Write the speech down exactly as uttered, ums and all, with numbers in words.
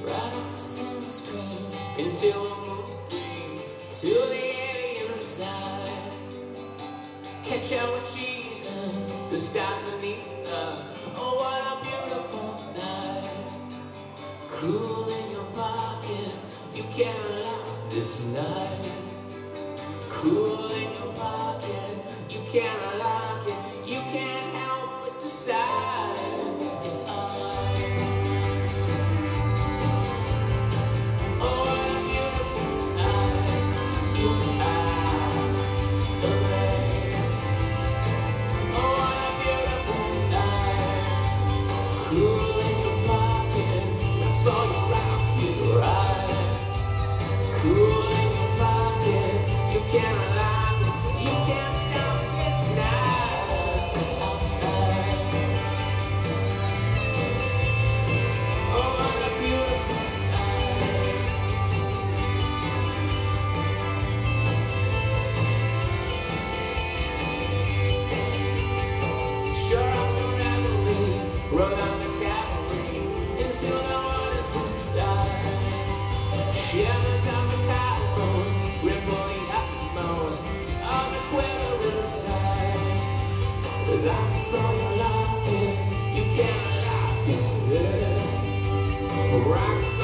right off the silver screen until the moonbeam, till the alien side. Catch out with Jesus, the stars beneath us. Oh, what a beautiful night. Cool in your pocket, you can't lock this night. Cool in your pocket, you can't lock it. You can't help but decide it's alright. Oh, what a beautiful sight. You and I, the rain. Oh, what a beautiful night. Cool in your pocket, that's all you rock, you ride. Cool in your pocket, you can't lock it. You can't stop this night outside. Oh, what a beautiful sight. Sure up the revelry, run on the cavalry until the waters will die. Shivers on the cosmos, ripple the utmost of the quivering tide. That's all you're locking, you can't lock this earth. Rocks